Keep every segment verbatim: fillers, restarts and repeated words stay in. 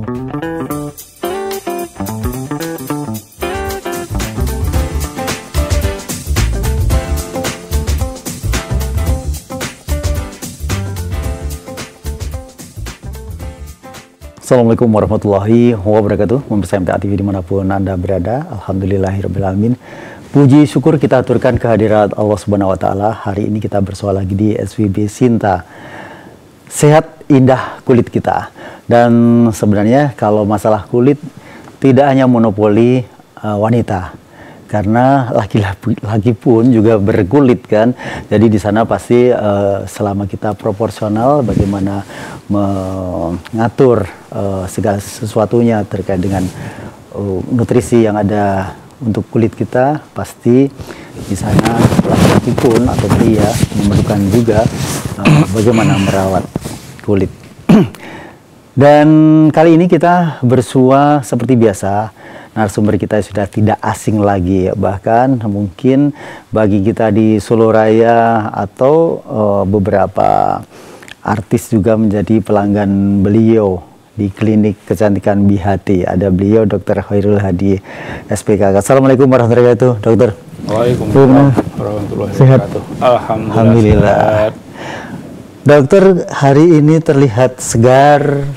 Assalamualaikum warahmatullahi wabarakatuh. Pemirsa M T A T V dimanapun Anda berada, alhamdulillahirrabbilalamin. Puji syukur kita aturkan kehadirat Allah Subhanahu Wa Taala. Hari ini kita bersua lagi di S V B Sinta. Sehat indah kulit kita. Dan sebenarnya kalau masalah kulit tidak hanya monopoli uh, wanita, karena laki-laki pun juga berkulit kan. Jadi di sana pasti uh, selama kita proporsional bagaimana mengatur uh, segala sesuatunya terkait dengan uh, nutrisi yang ada untuk kulit kita, pasti di sana laki-laki pun atau pria memerlukan juga uh, bagaimana merawat kulit. Dan kali ini kita bersua seperti biasa, narasumber kita sudah tidak asing lagi, bahkan mungkin bagi kita di Solo Raya atau uh, beberapa artis juga menjadi pelanggan beliau di klinik kecantikan Bihati. Ada beliau Dokter Khairul Hadi S P K K. Assalamualaikum warahmatullahi wabarakatuh, Dokter. Waalaikumsalam warahmatullahi wabarakatuh. Alhamdulillah. Alhamdulillah. Dokter hari ini terlihat segar.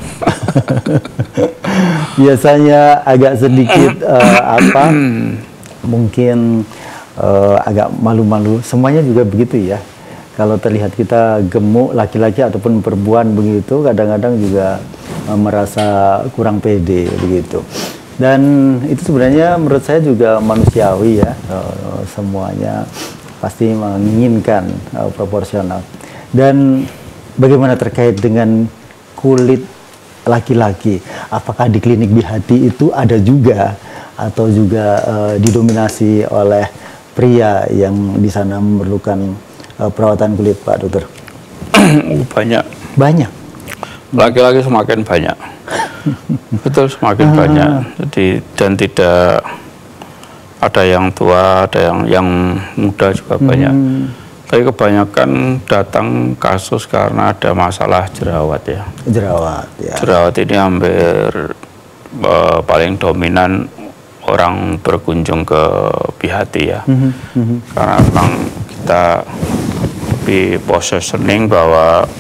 Biasanya agak sedikit uh, apa? Mungkin uh, agak malu-malu. Semuanya juga begitu ya. Kalau terlihat kita gemuk, laki-laki ataupun perempuan begitu, kadang-kadang juga uh, merasa kurang pede begitu. Dan itu sebenarnya menurut saya juga manusiawi ya. Uh, semuanya pasti menginginkan uh, proporsional. Dan bagaimana terkait dengan kulit laki-laki? Apakah di klinik Bihati itu ada juga atau juga uh, didominasi oleh pria yang di sana memerlukan uh, perawatan kulit, Pak Dokter? Banyak. Banyak. Laki-laki semakin banyak. Betul, semakin ah. banyak. Jadi dan tidak ada yang tua, ada yang yang muda juga hmm. banyak. Tapi kebanyakan datang kasus karena ada masalah jerawat ya. Jerawat ya. Jerawat ini hampir uh, paling dominan orang berkunjung ke Bihati ya. Mm -hmm. Karena memang kita lebih positioning bahwa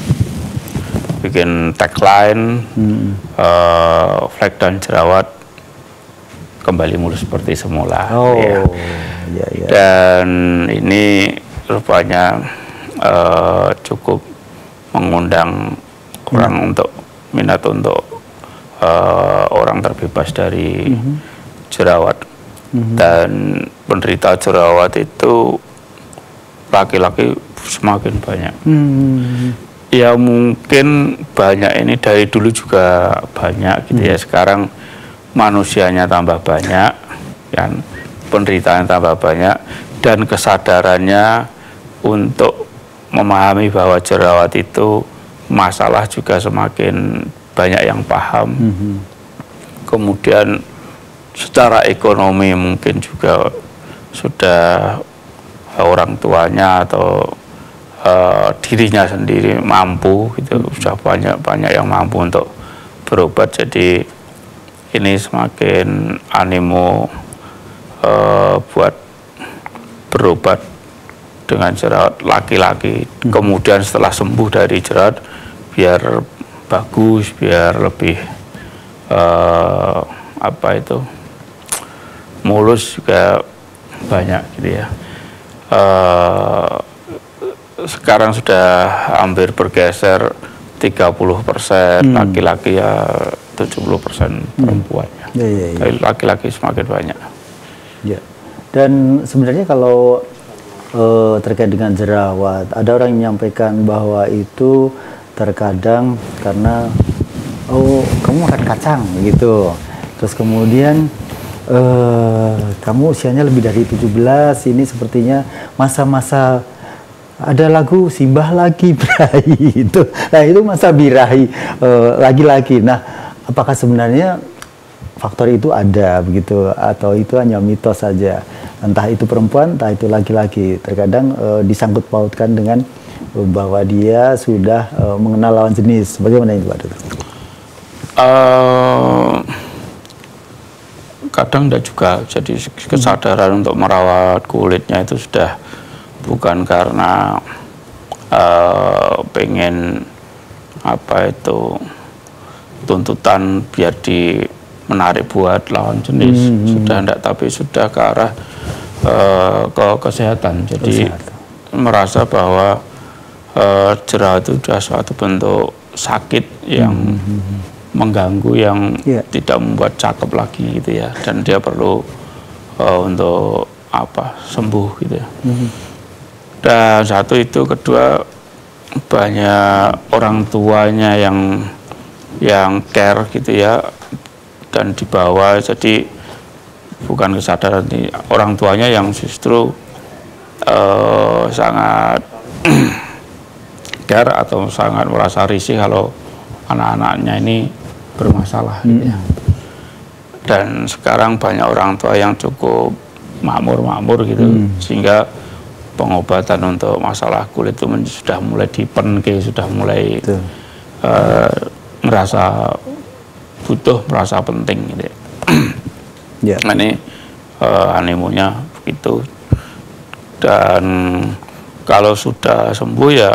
bikin tagline mm. uh, flek dan jerawat kembali mulus seperti semula. Oh, ya. Ya, ya. Dan ini rupanya uh, cukup mengundang orang hmm. untuk minat untuk uh, orang terbebas dari hmm. jerawat. Hmm. Dan penderita jerawat itu laki-laki semakin banyak. Hmm. Ya mungkin banyak ini dari dulu juga banyak gitu hmm. ya. Sekarang manusianya tambah banyak, kan, penderitaannya tambah banyak, dan kesadarannya untuk memahami bahwa jerawat itu masalah juga semakin banyak yang paham. Mm-hmm. Kemudian secara ekonomi mungkin juga sudah orang tuanya atau uh, dirinya sendiri mampu gitu, mm-hmm. sudah banyak-banyak yang mampu untuk berobat. Jadi ini semakin animo uh, buat berobat dengan jerawat laki-laki. Hmm. Kemudian setelah sembuh dari jerawat, biar bagus, biar lebih uh, apa itu mulus juga banyak gitu ya. Uh, sekarang sudah hampir bergeser tiga puluh persen hmm. laki-laki ya tujuh puluh persen perempuannya. Hmm. Ya, ya, ya. Tapi laki-laki semakin banyak. Ya. Dan sebenarnya kalau Uh, terkait dengan jerawat, ada orang yang menyampaikan bahwa itu terkadang karena oh kamu makan kacang gitu, terus kemudian uh, kamu usianya lebih dari tujuh belas, ini sepertinya masa-masa ada lagu simbah lagi birahi itu, nah itu masa birahi laki-laki. Uh, nah apakah sebenarnya faktor itu ada begitu atau itu hanya mitos saja? Entah itu perempuan, entah itu laki-laki, terkadang uh, disangkut pautkan dengan uh, bahwa dia sudah uh, mengenal lawan jenis. Bagaimana ini, Pak Dokter? Uh, kadang enggak juga, jadi kesadaran hmm. untuk merawat kulitnya itu sudah bukan karena uh, pengen apa itu tuntutan biar di menarik buat lawan jenis, hmm. sudah enggak, tapi sudah ke arah uh, ke kesehatan. Jadi kesehatan. Merasa bahwa uh, jerawat itu sudah suatu bentuk sakit yang hmm. mengganggu, yang yeah. tidak membuat cakep lagi gitu ya, dan dia perlu uh, untuk apa sembuh gitu ya. Mm-hmm. Dan satu itu, kedua banyak orang tuanya yang yang care gitu ya, dan dibawa, jadi bukan kesadaran nih, orang tuanya yang justru uh, sangat care atau sangat merasa risih kalau anak-anaknya ini bermasalah gitu ya. Dan sekarang banyak orang tua yang cukup makmur-makmur gitu, hmm. sehingga pengobatan untuk masalah kulit itu sudah mulai dipenke, sudah mulai uh, merasa butuh, merasa penting gitu ya. Yeah. Nah, ini uh, animonya begitu. Dan kalau sudah sembuh ya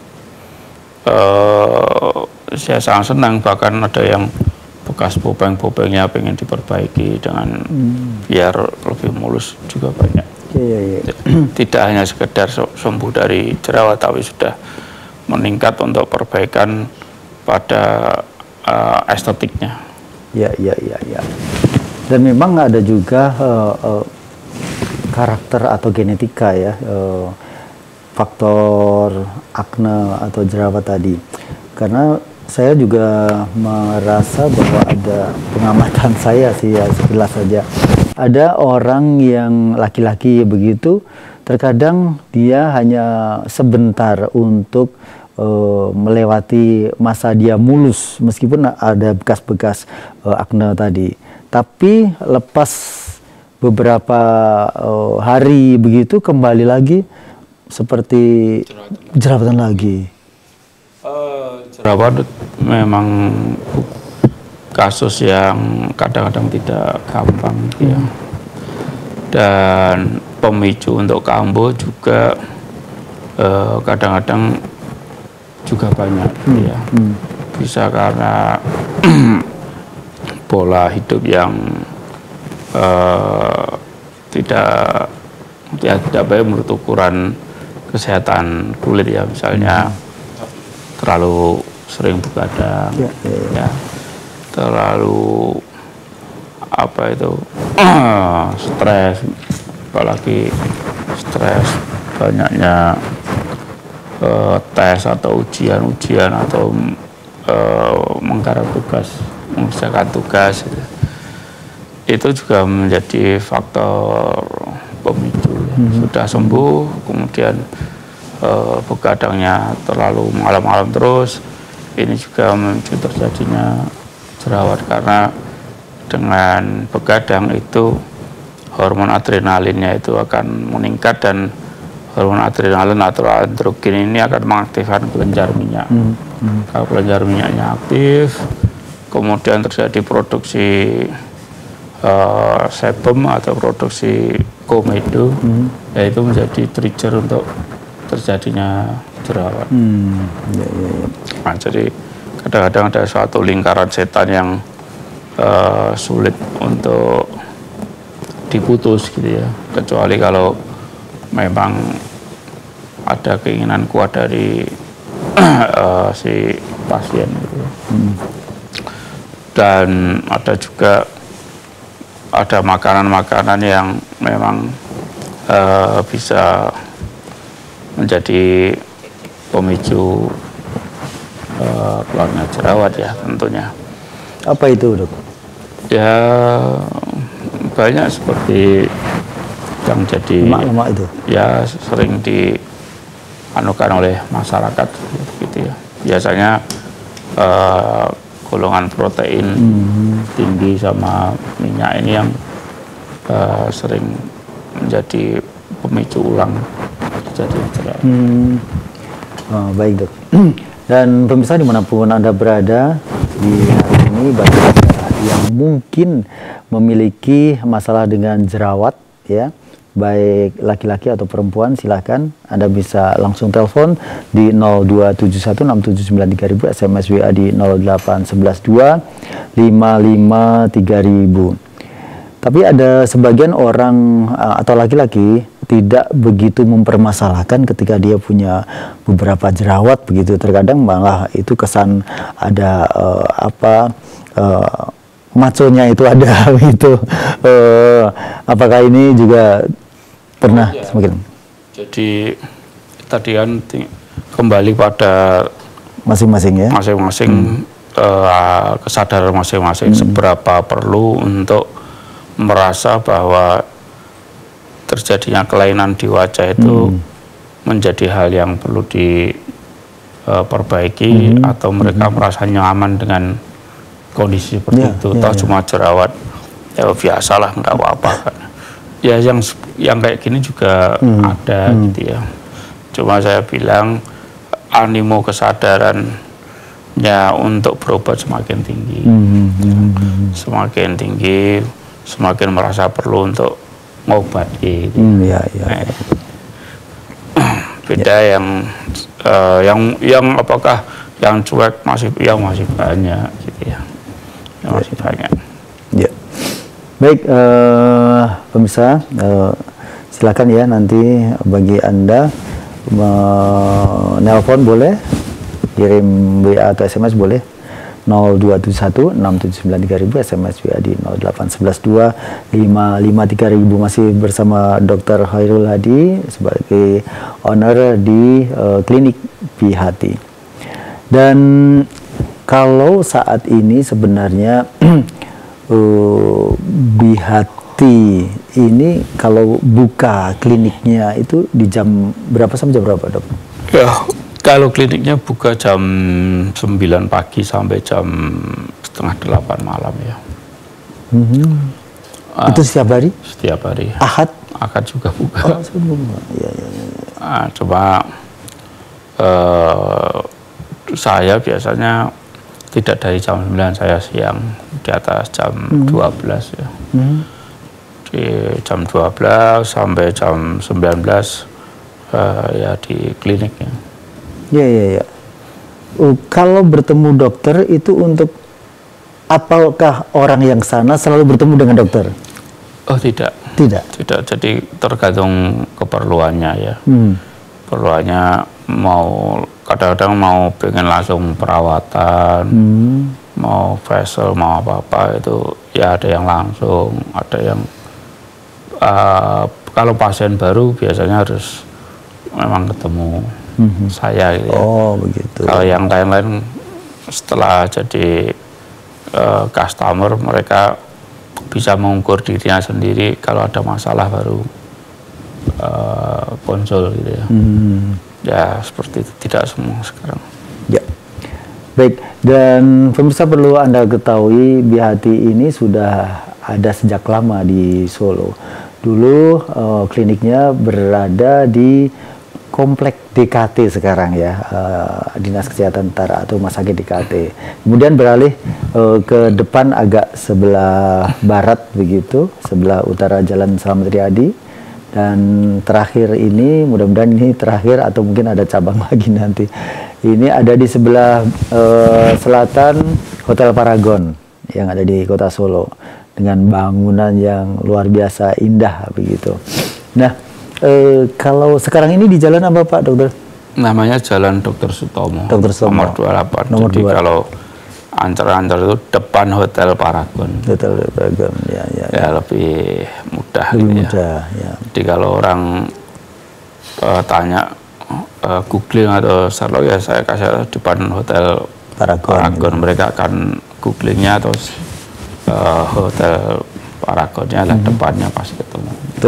uh, saya sangat senang, bahkan ada yang bekas bopeng-bopengnya pengen diperbaiki dengan hmm. biar lebih mulus juga banyak. Ya, ya, ya. Tidak hanya sekedar sembuh dari jerawat, tapi sudah meningkat untuk perbaikan pada uh, estetiknya. Ya, ya, ya, ya. Dan memang ada juga uh, uh, karakter atau genetika ya, uh, faktor akne atau jerawat tadi. Karena saya juga merasa bahwa ada pengamatan saya sih ya, sekilas saja. Ada orang yang laki-laki begitu, terkadang dia hanya sebentar untuk uh, melewati masa dia mulus, meskipun ada bekas-bekas uh, akne tadi. Tapi lepas beberapa uh, hari begitu, kembali lagi seperti jerawatan lagi. Uh, jerawat memang kasus yang kadang-kadang tidak gampang hmm. ya. Dan pemicu untuk kambuh juga kadang-kadang uh, juga banyak hmm. ya. Hmm. Bisa karena pola hidup yang uh, tidak ya, tidak baik menurut ukuran kesehatan kulit ya, misalnya hmm. terlalu sering begadang, ya, ya, ya. terlalu apa itu stres, apalagi stres banyaknya uh, tes atau ujian-ujian atau uh, menggarap tugas, mengerjakan tugas, gitu. Itu juga menjadi faktor pemicu. Hmm. Sudah sembuh, kemudian Uh, begadangnya terlalu malam-malam terus, ini juga memicu terjadinya jerawat, karena dengan begadang itu hormon adrenalinnya itu akan meningkat, dan hormon adrenalin atau androgen ini akan mengaktifkan kelenjar minyak. Hmm. Hmm. Kalau kelenjar minyaknya aktif, kemudian terjadi produksi uh, sebum atau produksi komedo, hmm. yaitu menjadi trigger untuk terjadinya jerawat. Hmm, ya, ya, ya. Nah, jadi kadang-kadang ada suatu lingkaran setan yang uh, sulit untuk diputus gitu ya, kecuali kalau memang ada keinginan kuat dari uh, si pasien gitu. Hmm. Dan ada juga ada makanan-makanan yang memang uh, bisa menjadi pemicu uh, keluarnya jerawat ya tentunya. Apa itu, Dok? Ya banyak, seperti yang jadi lemak-lemak itu. Ya sering dianukan oleh masyarakat gitu ya. Biasanya uh, golongan protein hmm. tinggi sama minyak ini yang uh, sering menjadi pemicu ulang jadi jerawat. Hmm. Oh, baik, Dok. Dan pemirsa dimanapun Anda berada di hari ini, ini bagi Anda yang mungkin memiliki masalah dengan jerawat, ya, baik laki-laki atau perempuan, silahkan Anda bisa langsung telepon di nol dua tujuh satu enam tujuh sembilan tiga ribu, S M S W A di nol delapan satu satu dua lima lima tiga ribu. Tapi ada sebagian orang uh, atau laki-laki tidak begitu mempermasalahkan ketika dia punya beberapa jerawat begitu. Terkadang malah itu kesan ada uh, apa uh, maconya itu ada gitu. Uh, apakah ini juga pernah ya, semakin? Jadi tadi kan kembali pada masing-masing ya. Masing-masing hmm. uh, kesadaran masing-masing hmm. seberapa perlu untuk merasa bahwa terjadinya kelainan di wajah itu hmm. menjadi hal yang perlu diperbaiki, hmm. atau mereka hmm. merasa nyaman dengan kondisi seperti ya, itu. Ya, Toh ya. Cuma jerawat, ya biasalah, nggak apa-apa kan. Ya yang yang kayak gini juga hmm. ada hmm. gitu ya. Cuma saya bilang animo kesadarannya untuk berobat semakin tinggi, hmm. Hmm. semakin tinggi. Semakin merasa perlu untuk ngobati. Hmm, ya, ya, ya. Beda ya. yang uh, yang yang apakah yang cuek masih yang masih banyak gitu ya, yang ya, masih ya. banyak. Ya. Baik, uh, pemirsa, uh, silakan ya nanti bagi Anda menelpon boleh, kirim W A atau S M S boleh. nol dua tujuh satu enam tujuh sembilan tiga ribu, S M S W A di nol delapan satu satu dua lima lima tiga ribu. Masih bersama Dokter Khairul Hadi sebagai owner di uh, klinik B H T. Dan kalau saat ini sebenarnya uh, B H T ini kalau buka kliniknya itu di jam berapa sampai jam berapa, Dok? Ya, kalau kliniknya buka jam sembilan pagi sampai jam setengah delapan malam ya. Mm-hmm. uh, itu setiap hari? Setiap hari. Ahad? Ahad juga buka. Oh, ya, ya, ya. Uh, coba uh, saya biasanya tidak dari jam sembilan, saya siang di atas jam mm-hmm. dua belas ya. Mm-hmm. Di jam dua belas sampai jam sembilan belas uh, ya di kliniknya. Ya, ya, ya. Uh, kalau bertemu dokter itu untuk apakah orang yang sana selalu bertemu dengan dokter? Oh tidak. Tidak. Tidak. Jadi tergantung keperluannya ya. Hmm. Keperluannya mau kadang-kadang mau pengen langsung perawatan, hmm. mau facial, mau apa-apa itu ya ada yang langsung, ada yang uh, kalau pasien baru biasanya harus memang ketemu. Mm-hmm. saya gitu ya. Oh begitu. Kalau yang lain-lain setelah jadi uh, customer mereka bisa mengukur dirinya sendiri, kalau ada masalah baru uh, konsul gitu ya. Mm. Ya seperti itu, tidak semua sekarang. Ya. Baik, dan pemirsa perlu Anda ketahui B H T ini sudah ada sejak lama di Solo. Dulu uh, kliniknya berada di Komplek D K T sekarang ya, uh, Dinas Kesehatan Tentara atau Rumah Sakit D K T. Kemudian beralih uh, ke depan agak sebelah barat begitu, sebelah utara Jalan Slamet Riyadi. Dan terakhir ini, mudah-mudahan ini terakhir atau mungkin ada cabang lagi nanti. Ini ada di sebelah uh, selatan Hotel Paragon yang ada di Kota Solo dengan bangunan yang luar biasa indah begitu. Nah, E, kalau sekarang ini di jalan apa Pak Dokter? Namanya Jalan Dokter Sutomo. Dokter Sutomo. Nomor dua puluh delapan. Nomor Jadi dua. Kalau ancar-ancar itu depan Hotel Paragon. Hotel Paragon, ya, ya, ya. Ya lebih mudah. Lebih gitu mudah, ya. ya. Jadi kalau orang uh, tanya uh, googling atau search ya saya kasih depan Hotel Paragon. Paragon. Ya. Mereka akan googlingnya terus uh, Hotel Paragonnya lah, hmm. depannya pasti ketemu.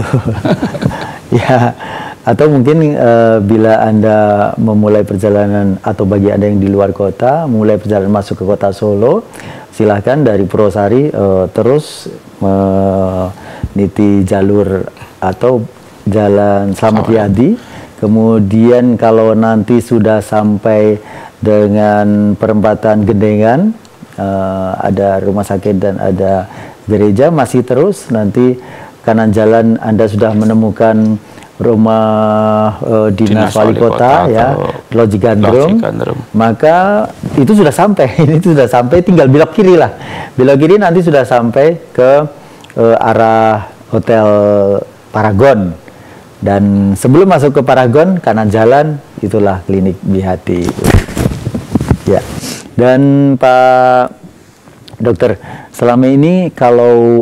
Ya, atau mungkin uh, bila Anda memulai perjalanan atau bagi Anda yang di luar kota, mulai perjalanan masuk ke kota Solo, silahkan dari Purwosari uh, terus meniti jalur atau Jalan Slamet Riyadi. Kemudian kalau nanti sudah sampai dengan perempatan Gendengan, uh, ada rumah sakit dan ada gereja, masih terus nanti kanan jalan Anda sudah menemukan rumah uh, dinas, dinas wali kota, kota ya, Loji Gandrung, maka itu sudah sampai, ini sudah sampai, tinggal belok kiri lah, belok kiri nanti sudah sampai ke uh, arah Hotel Paragon, dan sebelum masuk ke Paragon kanan jalan itulah klinik B H T, ya. Dan Pak Dokter, selama ini kalau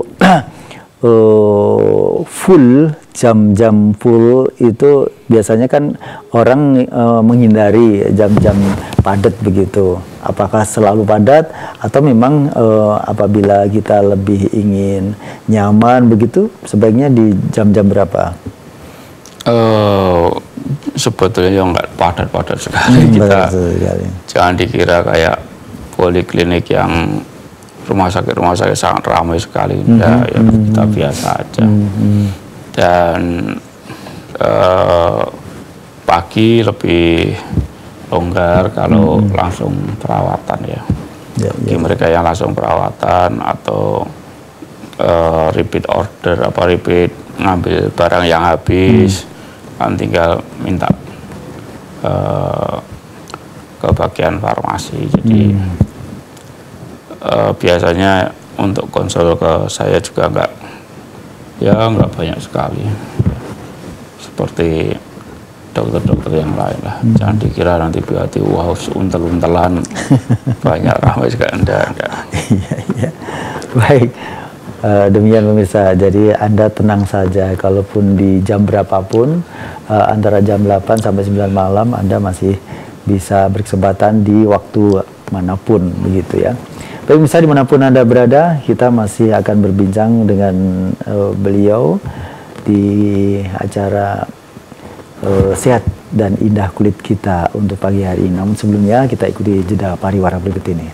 uh, full jam-jam full itu biasanya kan orang uh, menghindari jam-jam padat begitu. Apakah selalu padat atau memang uh, apabila kita lebih ingin nyaman begitu sebaiknya di jam-jam berapa? Uh, sebetulnya nggak padat-padat sekali. Hmm, kita sekali. Jangan dikira kayak poliklinik yang rumah sakit-rumah sakit sangat ramai sekali. Mm-hmm. Ya, ya kita biasa aja. Mm-hmm. Dan uh, pagi lebih longgar kalau mm-hmm. langsung perawatan ya. Yeah, bagi yeah. mereka yang langsung perawatan atau uh, repeat order apa repeat ngambil barang yang habis, mm. kan tinggal minta uh, ke bagian farmasi. Jadi mm. uh, biasanya untuk konsul ke saya juga enggak ya nggak banyak sekali seperti dokter-dokter yang lain lah. Hmm. Jangan dikira nanti berarti wow untel-untelan banyak ramai sekali. Enggak, enggak. Iya, iya. Baik, uh, demikian pemirsa, jadi Anda tenang saja, kalaupun di jam berapapun uh, antara jam delapan sampai sembilan malam Anda masih bisa berkesempatan di waktu manapun begitu ya. Baik, bisa dimanapun Anda berada, kita masih akan berbincang dengan uh, beliau di acara uh, Sehat dan Indah Kulit Kita untuk pagi hari ini. Namun sebelumnya kita ikuti jeda pariwara berikut ini.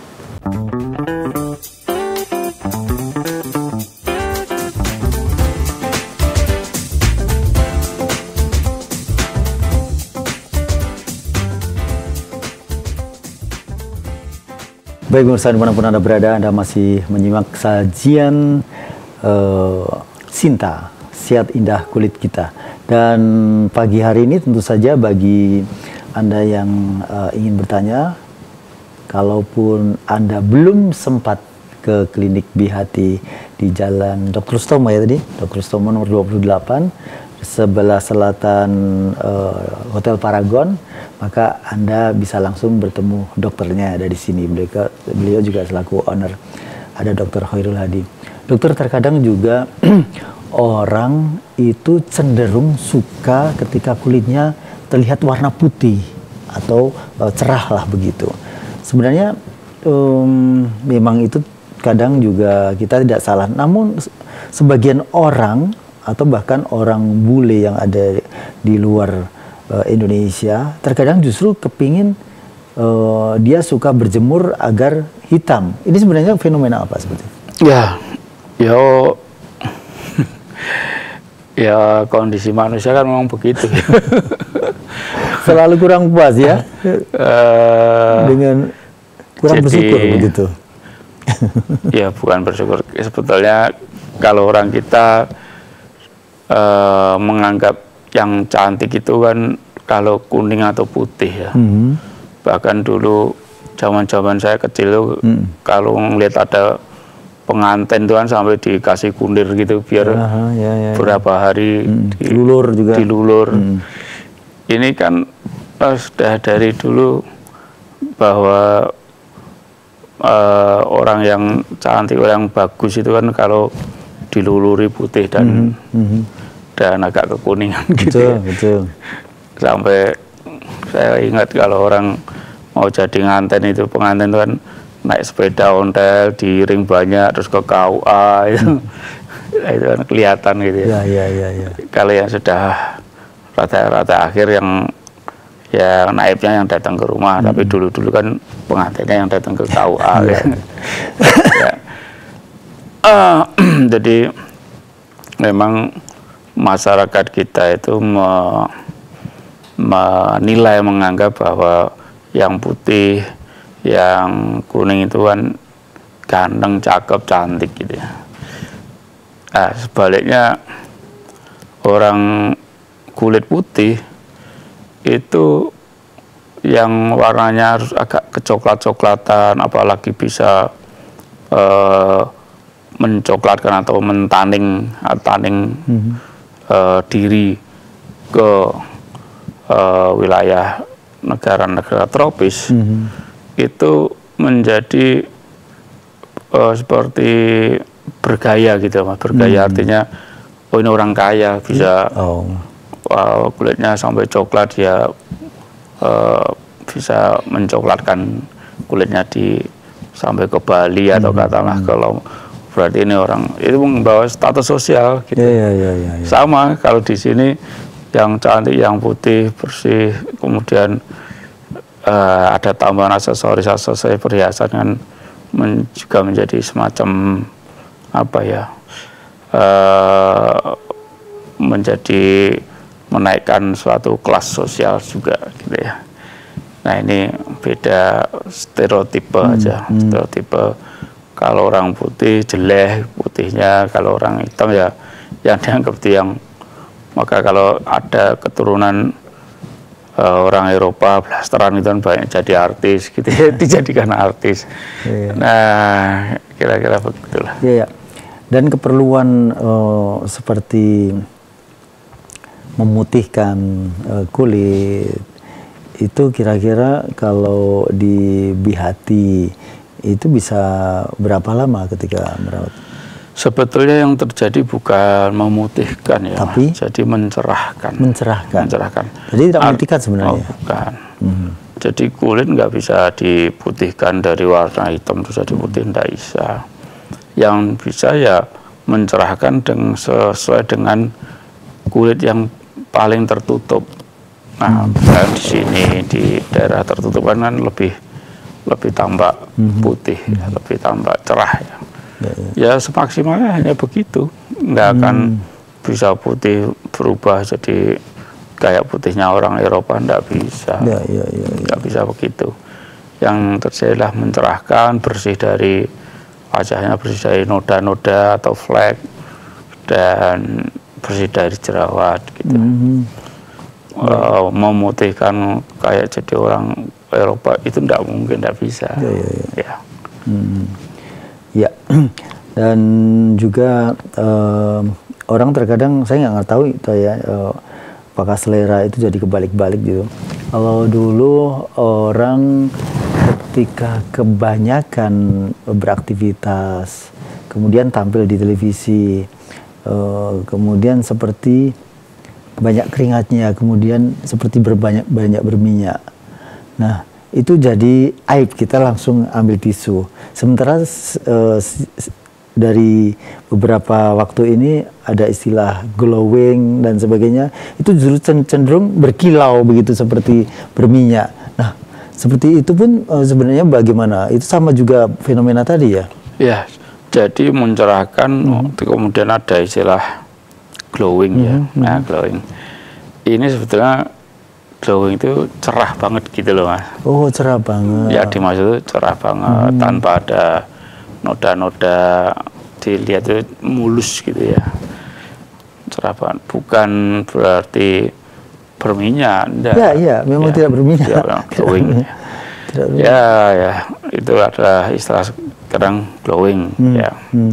Baik pemirsa, dimanapun Anda berada, Anda masih menyimak sajian uh, Sinta, Sehat Indah Kulit Kita. Dan pagi hari ini tentu saja bagi Anda yang uh, ingin bertanya, kalaupun Anda belum sempat ke klinik B H T di Jalan Dokter Sutomo ya tadi, Dokter Sutomo nomor dua puluh delapan, sebelah selatan uh, Hotel Paragon, maka Anda bisa langsung bertemu dokternya ada di sini. Beliau, beliau juga selaku owner, ada Dokter Khairul Hadi. Dokter, terkadang juga orang itu cenderung suka ketika kulitnya terlihat warna putih atau uh, cerah lah begitu. Sebenarnya um, memang itu kadang juga kita tidak salah. Namun sebagian orang atau bahkan orang bule yang ada di luar uh, Indonesia terkadang justru kepingin uh, dia suka berjemur agar hitam. Ini sebenarnya fenomena apa sebetulnya? Ya, ya, ya kondisi manusia kan memang begitu. Selalu kurang puas ya, uh, dengan kurang jadi, bersyukur begitu. Ya bukan bersyukur, sebetulnya kalau orang kita Uh, menganggap yang cantik itu kan kalau kuning atau putih ya. Mm-hmm. Bahkan dulu zaman-zaman saya kecil tuh mm. kalau ngeliat ada pengantin tuh kan sampai dikasih kunir gitu biar uh-huh, ya, ya, berapa ya. hari mm. dilulur juga. Dilulur. Mm. Ini kan uh, sudah dari dulu bahwa uh, orang yang cantik, orang yang bagus itu kan kalau diluluri putih dan mm-hmm. dan agak kekuningan gitu. Betul, ya. Betul. Sampai saya ingat kalau orang mau jadi nganten itu, pengantin itu kan naik sepeda ontel di ring banyak terus ke K U A itu. Nah, itu kan kelihatan gitu ya. Ya, ya, ya, ya. Kalau yang sudah rata-rata akhir yang ya naibnya yang datang ke rumah, hmm. tapi dulu-dulu kan pengantinnya yang datang ke K U A ya. Ya. Uh, jadi memang masyarakat kita itu me, menilai menganggap bahwa yang putih, yang kuning itu kan ganteng, cakep, cantik gitu ya. Nah, sebaliknya orang kulit putih itu yang warnanya harus agak kecoklat-coklatan, apalagi bisa uh, mencoklatkan atau mentaning, taning mm-hmm. uh, diri ke uh, wilayah negara-negara tropis, mm-hmm. itu menjadi uh, seperti bergaya gitu, Mas. Bergaya mm-hmm. artinya, oh ini orang kaya, bisa oh. uh, kulitnya sampai coklat, ya uh, bisa mencoklatkan kulitnya di sampai ke Bali atau mm-hmm. katakanlah kalau berarti ini orang itu membawa status sosial gitu. Yeah, yeah, yeah, yeah. Sama kalau di sini yang cantik, yang putih, bersih, kemudian uh, ada tambahan aksesoris-aksesoris perhiasan kan men, juga menjadi semacam apa ya, uh, menjadi menaikkan suatu kelas sosial juga gitu ya. Nah ini beda stereotipe hmm, aja, hmm. stereotipe. Kalau orang putih jelek putihnya, kalau orang hitam ya yang dianggap tiang. Maka kalau ada keturunan uh, orang Eropa blasteran itu kan banyak jadi artis gitu ya, dijadikan artis. Yeah. Nah kira-kira begitulah. Yeah, yeah. Dan keperluan uh, seperti memutihkan uh, kulit itu kira-kira kalau di Bihati itu bisa berapa lama ketika merawat? Sebetulnya yang terjadi bukan memutihkan ya, tapi jadi mencerahkan. Mencerahkan. Mencerahkan. Jadi tidak memutihkan sebenarnya. Oh, bukan. Hmm. Jadi kulit nggak bisa diputihkan dari warna hitam terus jadi putih, tidak bisa. Yang bisa ya mencerahkan dengan sesuai dengan kulit yang paling tertutup. Nah, hmm. di sini di daerah tertutup kan lebih lebih tampak putih, hmm. ya, lebih tampak cerah ya. Ya, ya. Ya semaksimalnya hanya begitu, nggak akan hmm. bisa putih berubah jadi kayak putihnya orang Eropa, nggak bisa, ya, ya, ya, ya. nggak bisa begitu. Yang terjadilah mencerahkan, bersih dari wajahnya, bersih dari noda-noda atau flek, dan bersih dari jerawat gitu. Hmm. Uh, memutihkan kayak jadi orang Eropa itu tidak mungkin, tidak bisa. Ya, ya, ya. Ya. Hmm. Ya. Dan juga uh, orang terkadang saya nggak tahu itu ya, uh, apakah selera itu jadi kebalik-balik gitu. Kalau dulu orang ketika kebanyakan beraktivitas, kemudian tampil di televisi, uh, kemudian seperti banyak keringatnya, kemudian seperti berbanyak-banyak berminyak. Nah, itu jadi aib, kita langsung ambil tisu. Sementara uh, dari beberapa waktu ini ada istilah glowing dan sebagainya, itu justru cenderung berkilau begitu seperti berminyak. Nah, seperti itu pun uh, sebenarnya bagaimana? Itu sama juga fenomena tadi ya? Ya, jadi mencerahkan, hmm. kemudian ada istilah glowing hmm. ya. Nah, glowing. Ini sebetulnya glowing itu cerah banget gitu loh, Mas. Oh, cerah banget. Ya, dimaksud cerah banget, hmm. tanpa ada noda-noda, dilihat itu mulus gitu ya. Cerah banget. Bukan berarti berminyak. Enggak. Ya, iya, memang ya, tidak berminyak. Ya, glowing. ya. ya, ya, itu adalah istilah sekarang glowing hmm. ya. Hmm.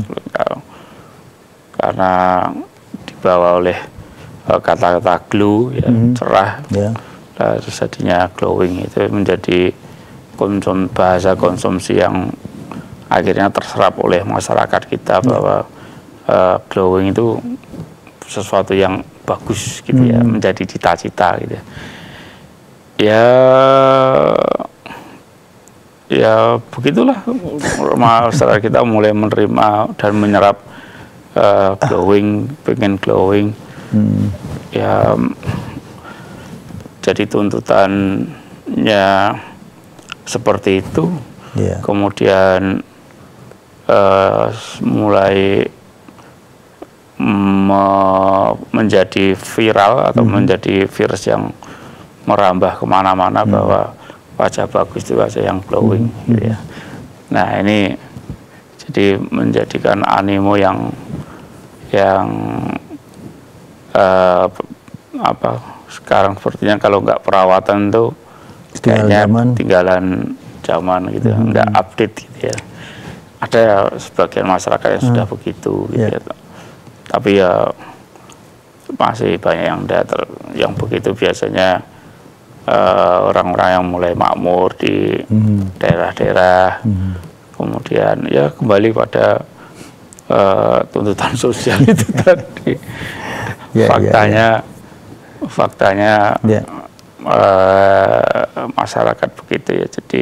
Karena dibawa oleh kata-kata glow ya, hmm. cerah. Yeah. Terus jadinya glowing, itu menjadi konsum, bahasa konsumsi yang akhirnya terserap oleh masyarakat kita, yeah. bahwa uh, glowing itu sesuatu yang bagus gitu hmm. ya, menjadi cita-cita gitu. Ya, ya begitulah masyarakat kita mulai menerima dan menyerap uh, glowing, pengen glowing. Hmm. Ya. Jadi tuntutannya seperti itu, yeah. kemudian uh, mulai me menjadi viral atau mm-hmm. menjadi virus yang merambah kemana-mana, mm-hmm. bahwa wajah bagus itu wajah yang glowing, hmm. gitu ya. Nah ini jadi menjadikan animo yang yang uh, apa sekarang sepertinya kalau nggak perawatan tuh kayaknya tinggalan zaman gitu, hmm. nggak update gitu ya. Ada ya sebagian masyarakat yang hmm. sudah begitu gitu yeah. ya. Tapi ya masih banyak yang datar, yang begitu biasanya orang-orang uh, yang mulai makmur di daerah-daerah, hmm. hmm. kemudian ya kembali pada uh, tuntutan sosial itu tadi. Yeah, faktanya, yeah, yeah. faktanya yeah. Uh, masyarakat begitu ya. Jadi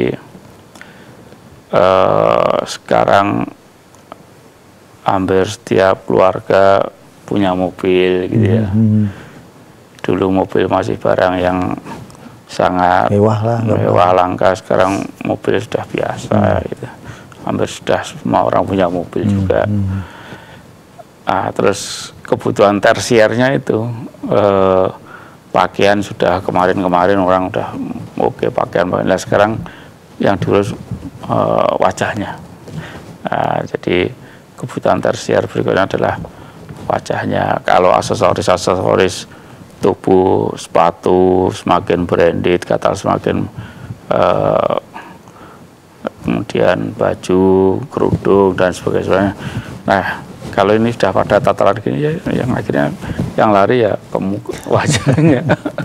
uh, sekarang hampir setiap keluarga punya mobil gitu ya. Mm-hmm. Dulu mobil masih barang yang sangat mewah lah, mewah langka. Sekarang mobil sudah biasa mm. gitu. Hampir sudah semua orang punya mobil mm-hmm. juga. Nah, terus kebutuhan tersiernya itu eh, pakaian sudah kemarin-kemarin orang udah oke okay, pakaian. Nah, sekarang yang dulu eh, wajahnya. Nah, jadi kebutuhan tersier berikutnya adalah wajahnya. Kalau aksesoris-aksesoris tubuh, sepatu semakin branded, kata semakin uh, kemudian baju, kerudung dan sebagainya. Nah, kalau ini sudah pada tataran gini ya, yang akhirnya yang lari ya ke wajahnya.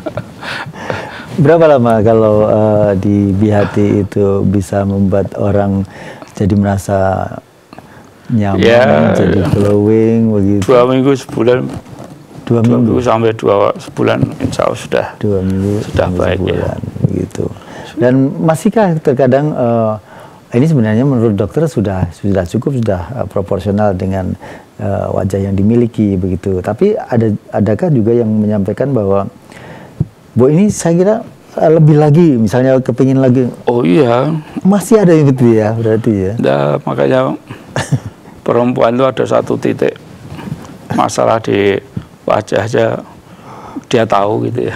Berapa lama kalau uh, di B H T itu bisa membuat orang jadi merasa nyaman, ya, jadi glowing begitu? Dua minggu sebulan, dua, dua minggu. minggu sampai dua sebulan, insya Allah sudah dua minggu sudah baik sebulan, ya. Begitu. Dan masihkah terkadang uh, ini sebenarnya menurut dokter sudah sudah cukup, sudah uh, proporsional dengan uh, wajah yang dimiliki begitu. Tapi ada adakah juga yang menyampaikan bahwa Bu ini saya kira uh, lebih lagi, misalnya kepingin lagi? Oh iya. Masih ada yang gitu ya berarti ya? Nah, makanya perempuan itu ada satu titik masalah di wajah aja dia tahu gitu ya.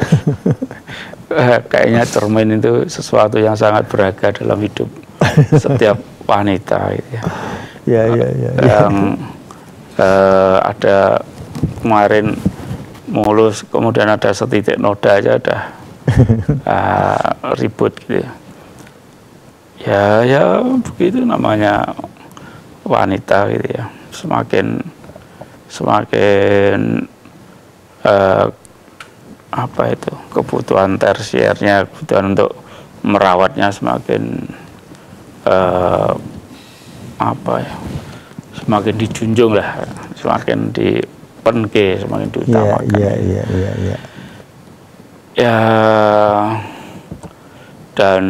Kayaknya cermin itu sesuatu yang sangat berharga dalam hidup setiap wanita gitu ya. Ya, ya, ya, ya. Yang uh, ada kemarin mulus, kemudian ada setitik noda aja udah uh, ribut gitu ya. Ya, ya begitu namanya wanita gitu ya, semakin semakin uh, apa itu kebutuhan tersiernya, kebutuhan untuk merawatnya semakin uh, apa ya, semakin dijunjung lah, semakin dipenke, semakin diutamakan. Iya, iya, iya, iya. Ya, dan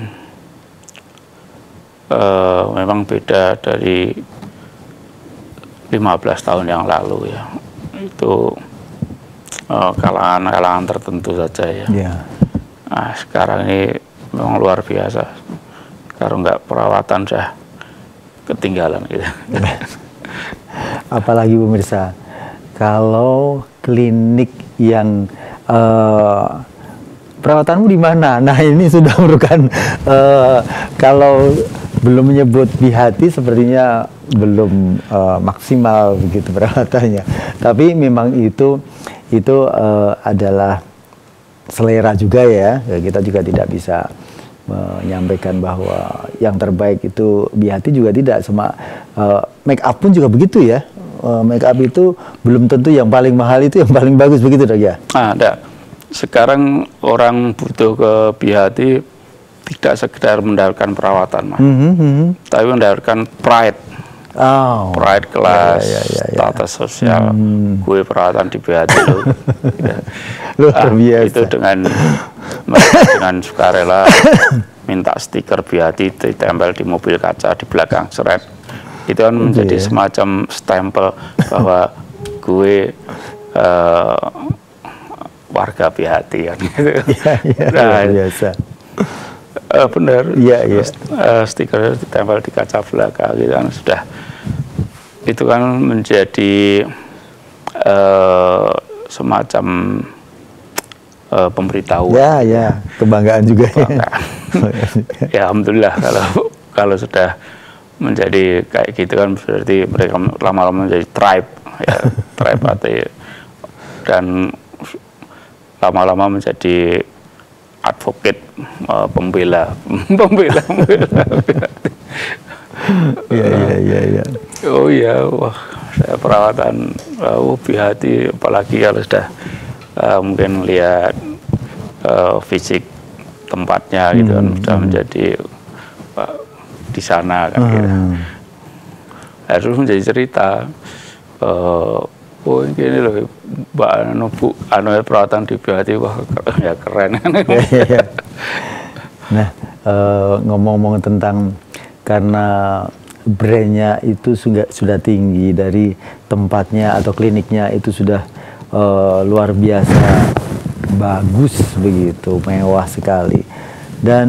Uh, memang beda dari lima belas tahun yang lalu ya. Itu kalangan-kalangan uh, tertentu saja ya. Yeah. Nah, sekarang ini memang luar biasa. Kalau nggak perawatan sudah ketinggalan gitu. Apalagi pemirsa, kalau klinik yang uh, perawatanmu di mana? Nah, ini sudah merupakan uh, kalau belum menyebut B H T sepertinya belum uh, maksimal begitu perawatannya. Tapi memang itu itu uh, adalah selera juga ya. Kita juga tidak bisa menyampaikan bahwa yang terbaik itu B H T juga tidak. Sama uh, make up pun juga begitu ya. Uh, make up itu belum tentu yang paling mahal itu yang paling bagus begitu dok ya. Ah, ada. Sekarang orang butuh ke B H T tidak sekedar mendapatkan perawatan, Mas. Mm -hmm. Tapi mendapatkan pride, oh. pride kelas, ya, ya, ya, ya. status sosial. Mm. Gue perawatan di B H T lu, gitu. Luar biasa. Ah, itu dengan dengan sukarela minta stiker B H T ditempel di mobil kaca di belakang seret. Itu kan menjadi yeah. semacam stempel bahwa gue uh, warga B H T kan. Gitu. Ya, ya, nah, luar biasa. Uh, benar, ya, ya. Uh, stiker ditempel di kaca belakang gitu kan, sudah itu kan menjadi uh, semacam uh, pemberitahuan. Ya, ya, kebanggaan juga. Kebanggaan. Ya alhamdulillah kalau kalau sudah menjadi kayak gitu kan berarti mereka lama-lama menjadi tribe ya, tribe atau dan lama-lama menjadi advocate, uh, pembela pembela pembela. Iya iya iya iya. Oh iya, wah saya perawatan uh, B H T apalagi kalau sudah uh, mungkin lihat uh, fisik tempatnya gitu kan, hmm, sudah hmm. menjadi uh, di sana kan hmm. gitu. Harus menjadi cerita. Uh, oh ini loh Mbak Anu Bu, anu perawatan di B H T, wah ya keren. Nah ngomong-ngomong uh, tentang karena brandnya itu sudah sudah tinggi, dari tempatnya atau kliniknya itu sudah uh, luar biasa bagus begitu, mewah sekali. Dan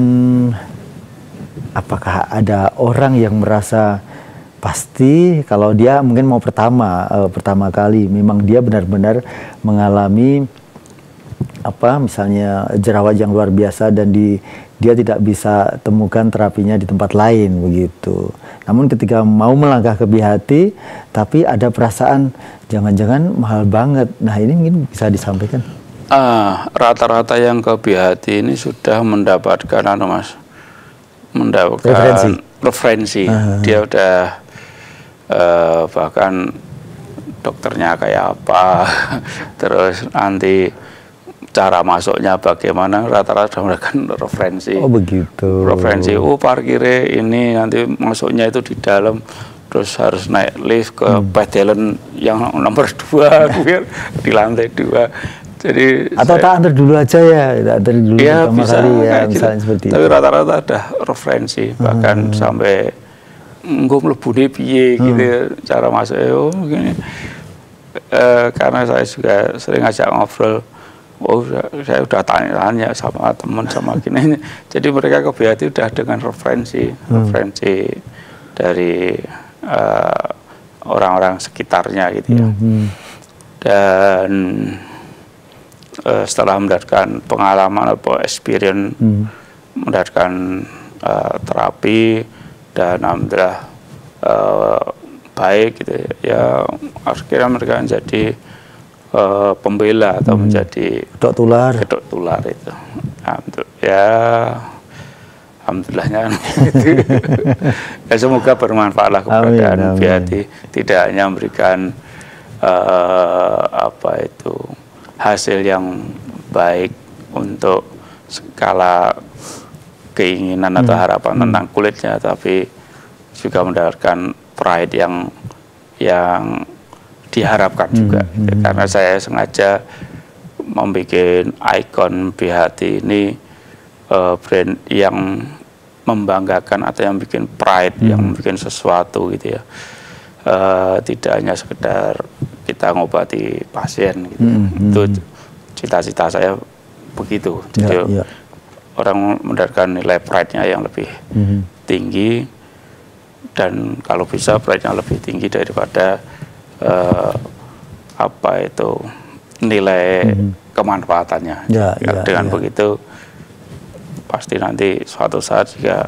apakah ada orang yang merasa pasti kalau dia mungkin mau pertama uh, pertama kali memang dia benar-benar mengalami apa misalnya jerawat yang luar biasa dan di dia tidak bisa temukan terapinya di tempat lain begitu. Namun ketika mau melangkah ke B H T tapi ada perasaan jangan-jangan mahal banget. Nah ini mungkin bisa disampaikan. Ah, rata-rata yang ke B H T ini sudah mendapatkan anu Mas, mendapatkan referensi. referensi. Uh-huh. Dia udah uh, bahkan dokternya kayak apa, terus nanti cara masuknya bagaimana, rata-rata mendapatkan referensi. Oh begitu. Referensi, oh parkirnya ini nanti masuknya itu di dalam, terus harus naik lift ke hmm. pedalen yang nomor dua, biar di lantai dua. Jadi atau tak antar dulu aja ya, antar dulu ya, pertama bisa, kali ya, gitu. Misalnya seperti Tapi itu. rata-rata ada referensi, bahkan hmm. sampai gue mlebune piye hmm. gitu ya, cara masuknya, oh gini. E, karena saya juga sering ngajak ngobrol. Oh, saya udah tanya-tanya sama teman sama gini. Jadi mereka ke B H T udah dengan referensi, hmm. referensi dari orang-orang uh, sekitarnya gitu ya. Hmm. Dan uh, setelah mendapatkan pengalaman atau experience, hmm. mendapatkan uh, terapi dan alhamdulillah uh, baik gitu ya. Ya akhirnya mereka menjadi Uh, pembela atau hmm. menjadi kedok tular, kedok tular itu. Alhamdulillah, ya, alhamdulillahnya itu. Ya, semoga bermanfaatlah keberadaan B H T, tidak hanya memberikan uh, apa itu hasil yang baik untuk skala keinginan atau harapan hmm. tentang kulitnya, tapi juga mendapatkan pride yang yang diharapkan hmm, juga, hmm. karena saya sengaja membuat ikon B H T ini uh, brand yang membanggakan atau yang bikin pride, hmm. yang bikin sesuatu gitu ya, uh, tidak hanya sekedar kita ngobati pasien gitu. Hmm, itu cita-cita saya begitu. Jadi ya, ya. orang mendapatkan nilai pride-nya yang lebih hmm. tinggi, dan kalau bisa pride-nya lebih tinggi daripada Uh, apa itu nilai hmm. kemanfaatannya. Ya, ya, dengan ya. begitu pasti nanti suatu saat juga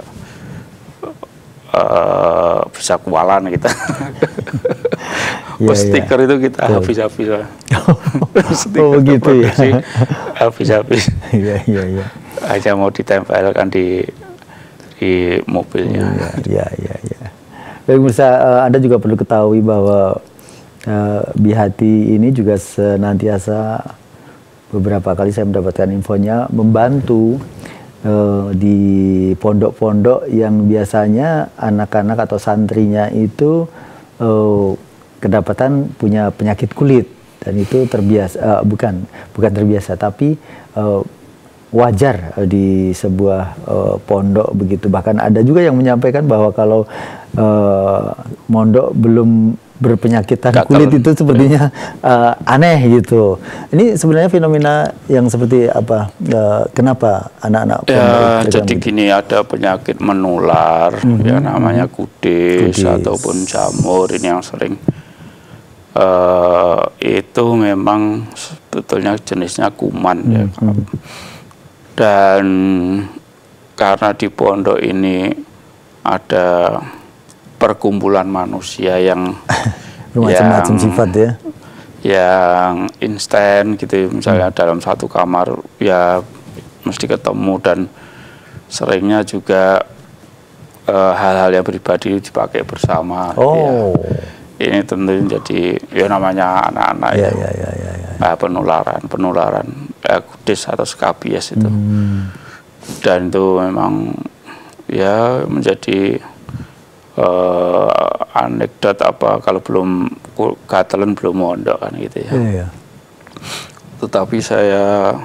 uh, bisa kualan kita. Ya, stiker ya. Itu kita habis-habis. Oh begitu ya. Habis-habis. Iya iya iya. Hanya mau ditempelkan di di mobilnya. Iya iya iya. Baik Mirsa, uh, Anda juga perlu ketahui bahwa Uh, B H T ini juga senantiasa, beberapa kali saya mendapatkan infonya, membantu uh, di pondok-pondok yang biasanya anak-anak atau santrinya itu uh, kedapatan punya penyakit kulit, dan itu terbiasa, uh, bukan bukan terbiasa tapi uh, wajar di sebuah uh, pondok begitu. Bahkan ada juga yang menyampaikan bahwa kalau uh, mondok belum berpenyakitan Gatal. kulit itu sepertinya uh, aneh gitu. Ini sebenarnya fenomena yang seperti apa? Uh, kenapa anak-anak ya, jadi gitu? Gini, ada penyakit menular mm-hmm. ya namanya kudis, kudis ataupun jamur, ini yang sering uh, itu memang sebetulnya jenisnya kuman mm-hmm. ya. Dan karena di pondok ini ada perkumpulan manusia yang macam-macam sifat ya, yang instan gitu, misalnya hmm. dalam satu kamar ya mesti ketemu, dan seringnya juga hal-hal uh, yang pribadi dipakai bersama. Oh. Ya. Ini tentu jadi ya namanya anak-anak ya, ya, ya, ya, ya, ya. Nah, penularan penularan eh, kudis atau skabies itu, hmm. dan itu memang ya menjadi uh, anekdot apa kalau belum gatelan belum mondok kan gitu ya. Ya, ya. Tetapi saya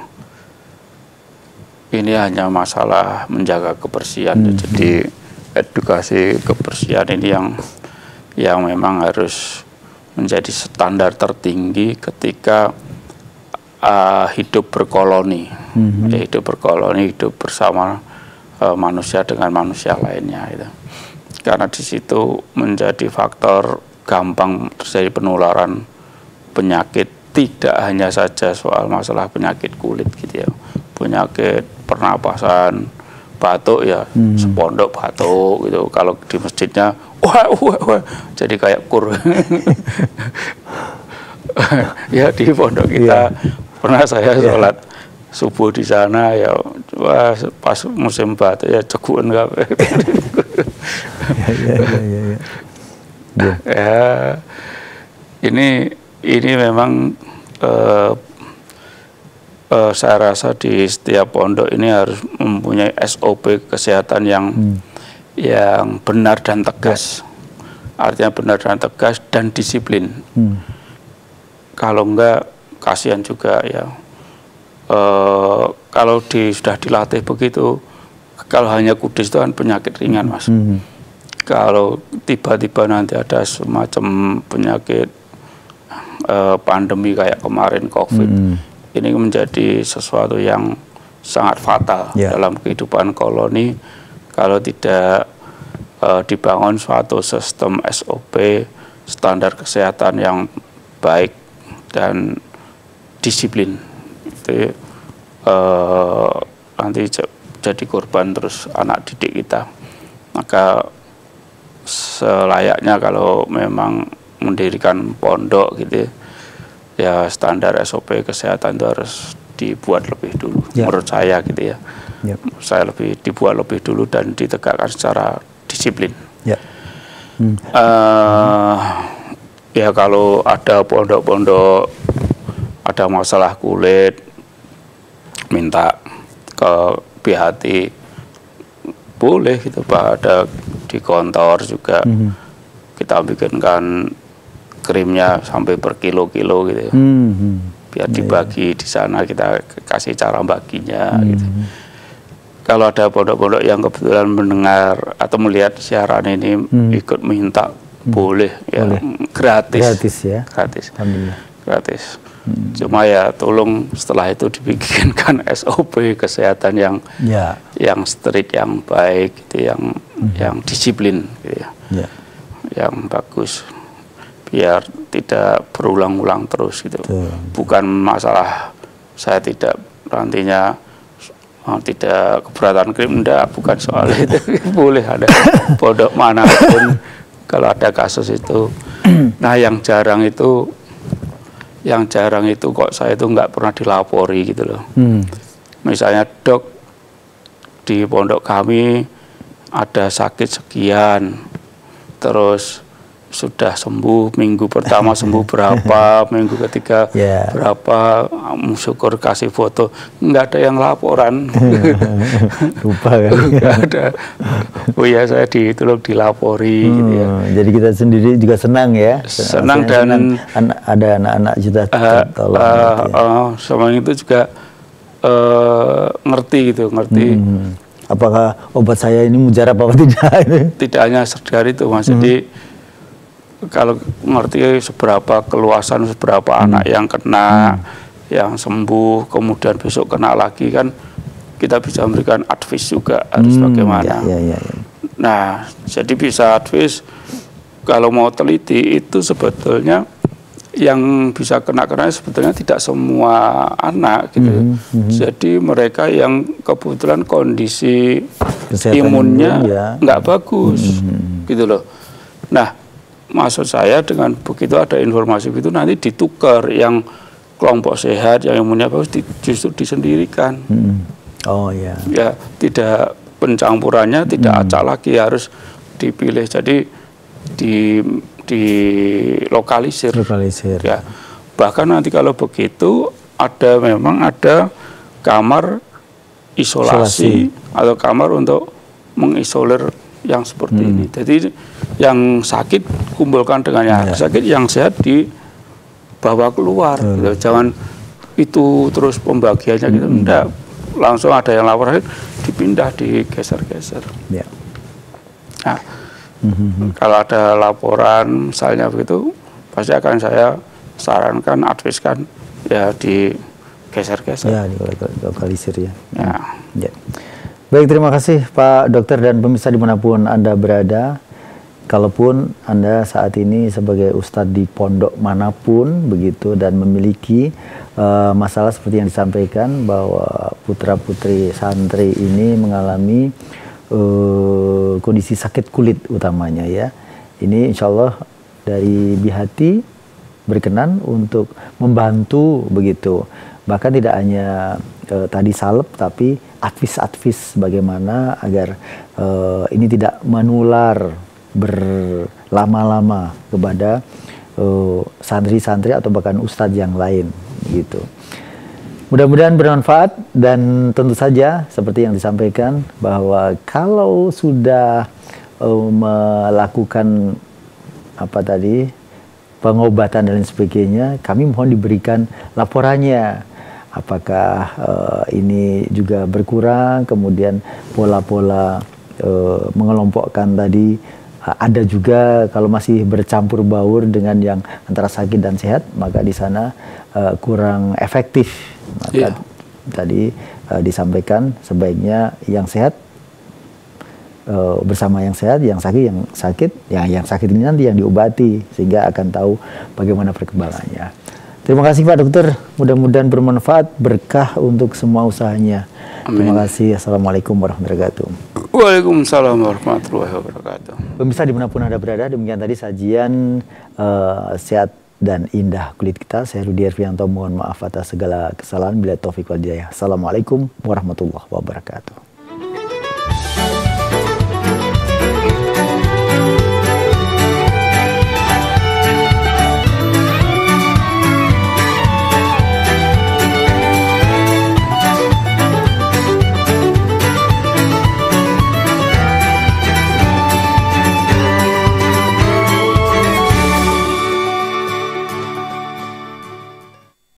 ini hanya masalah menjaga kebersihan, hmm. jadi edukasi kebersihan ini yang yang memang harus menjadi standar tertinggi ketika uh, hidup berkoloni, mm-hmm. ya, hidup berkoloni, hidup bersama uh, manusia dengan manusia lainnya itu. Karena di situ menjadi faktor gampang terjadi penularan penyakit, tidak hanya saja soal masalah penyakit kulit gitu ya, penyakit pernapasan, batuk ya, hmm. sepondok batuk gitu. Kalau di masjidnya wah wah wah jadi kayak kur. Ya di pondok kita yeah. pernah saya sholat yeah. subuh di sana ya, wah pas musim batuk ya cegukan nggak. Ya, ya, ya, ya. Ya ini ini memang uh, uh, saya rasa di setiap pondok ini harus mempunyai S O P kesehatan yang hmm. yang benar dan tegas. Ya. Artinya benar dan tegas dan disiplin. Hmm. Kalau enggak kasihan juga ya. Uh, kalau di, sudah dilatih begitu, kalau hanya kudis itu kan penyakit ringan, Mas. Hmm. Kalau tiba-tiba nanti ada semacam penyakit uh, pandemi kayak kemarin COVID, hmm. ini menjadi sesuatu yang sangat fatal yeah. dalam kehidupan koloni kalau tidak uh, dibangun suatu sistem S O P, standar kesehatan yang baik dan disiplin. Itu uh, nanti jadi korban terus anak didik kita. Maka selayaknya kalau memang mendirikan pondok gitu ya, standar S O P kesehatan itu harus dibuat lebih dulu ya. Menurut saya gitu ya, ya. Saya lebih dibuat lebih dulu dan ditegakkan secara disiplin ya. Hmm. Uh, ya kalau ada pondok-pondok ada masalah kulit minta ke B H T boleh gitu Pak, ada di kantor juga mm-hmm. kita bikinkan krimnya sampai berkilo-kilo gitu ya. Mm-hmm. Biar dibagi yeah. di sana, kita kasih cara baginya mm-hmm. gitu. Kalau ada pondok-pondok yang kebetulan mendengar atau melihat siaran ini mm-hmm. ikut minta mm-hmm. boleh ya, boleh. gratis gratis ya, gratis alhamdulillah gratis. Hmm. Cuma ya tolong setelah itu dibikinkan S O P kesehatan yang ya. yang strict, yang baik, gitu, yang hmm. yang disiplin, gitu ya. Ya. Yang bagus, biar tidak berulang-ulang terus gitu. Tuh. Bukan masalah saya tidak nantinya oh, tidak keberatan krim, enggak, bukan soal itu. Boleh ada pondok manapun kalau ada kasus itu. Nah yang jarang itu Yang jarang itu kok saya itu nggak pernah dilapori gitu loh. Hmm. Misalnya dok di pondok kami ada sakit sekian, terus sudah sembuh minggu pertama sembuh berapa, minggu ketiga yeah. berapa, syukur kasih foto, nggak ada yang laporan. Lupa kan? Nggak ada. Oh ya saya ditolong dilapori. Hmm, gitu ya. Jadi kita sendiri juga senang ya. Senang dan senang anak, ada anak-anak juga uh, tolong. Uh, gitu ya. uh, sama itu juga uh, ngerti gitu, ngerti. Hmm. Apakah obat saya ini mujarab apa tidak? Tidak hanya sekedar itu Mas. Hmm. Jadi kalau ngerti seberapa keluasan, seberapa hmm. anak yang kena, hmm. yang sembuh, kemudian besok kena lagi, kan kita bisa memberikan advice juga harus hmm, bagaimana. Ya, ya, ya. Nah, jadi bisa advice kalau mau teliti itu sebetulnya yang bisa kena-kena sebetulnya tidak semua anak gitu. Mm -hmm. Jadi mereka yang kebetulan kondisi kesehatan imunnya nggak ya. bagus mm -hmm. gitu loh. Nah, maksud saya dengan begitu ada informasi itu nanti ditukar, yang kelompok sehat yang imunnya bagus di, justru disendirikan. Mm -hmm. Oh ya. Ya, tidak pencampurannya tidak mm -hmm. acak lagi, harus dipilih. Jadi di dilokalisir. Lokalisir. Ya. Bahkan nanti kalau begitu ada memang ada kamar isolasi, isolasi. atau kamar untuk mengisolir yang seperti hmm. ini. Jadi yang sakit kumpulkan dengan yang ya. sakit, yang sehat dibawa keluar. Hmm. Gitu. Jangan itu terus pembagiannya hmm. gitu. Enggak. Langsung ada yang lapor dipindah, digeser-geser. Ya. Nah, Mm-hmm. kalau ada laporan misalnya begitu, pasti akan saya sarankan, adviskan ya digeser-geser. Ya, dilokalisir ya. Ya. ya. Baik, terima kasih Pak Dokter dan pemirsa dimanapun Anda berada. Kalaupun Anda saat ini sebagai ustadz di pondok manapun begitu dan memiliki uh, masalah seperti yang disampaikan bahwa putra-putri santri ini mengalami Uh, kondisi sakit kulit utamanya ya. Ini insya Allah dari Bihati berkenan untuk membantu begitu. Bahkan tidak hanya uh, tadi salep, tapi advis-advis bagaimana agar uh, ini tidak menular berlama-lama kepada santri-santri uh, atau bahkan ustadz yang lain gitu. Mudah-mudahan bermanfaat, dan tentu saja seperti yang disampaikan bahwa kalau sudah uh, melakukan apa tadi pengobatan dan lain sebagainya, kami mohon diberikan laporannya. Apakah uh, ini juga berkurang, kemudian pola-pola uh, mengelompokkan tadi uh, ada juga kalau masih bercampur baur dengan yang antara sakit dan sehat, maka di sana uh, kurang efektif. Maka yeah. tadi uh, disampaikan sebaiknya yang sehat uh, bersama yang sehat, yang sakit yang sakit, yang yang sakit ini nanti yang diobati sehingga akan tahu bagaimana perkembangannya. Terima kasih Pak Dokter, mudah-mudahan bermanfaat, berkah untuk semua usahanya. Amin. Terima kasih. Assalamualaikum warahmatullahi wabarakatuh. Waalaikumsalam warahmatullahi wabarakatuh. Pemirsa dimanapun Anda berada, demikian tadi sajian uh, sehat dan indah kulit kita. Saya Rudi Ervianto, mohon maaf atas segala kesalahan. Bila taufik wal hidayah. Assalamualaikum warahmatullahi wabarakatuh.